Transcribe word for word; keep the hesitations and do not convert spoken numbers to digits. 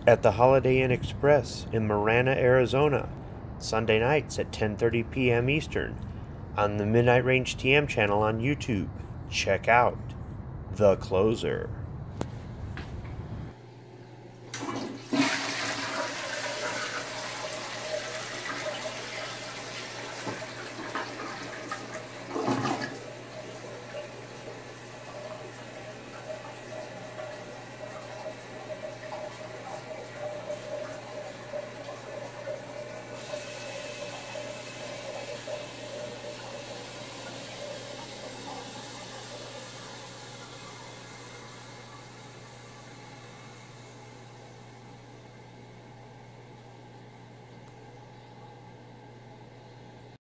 at the Holiday Inn Express in Marana, Arizona, Sunday nights at ten thirty p m Eastern, on the Midnight Range T M channel on YouTube. Check out The Closer.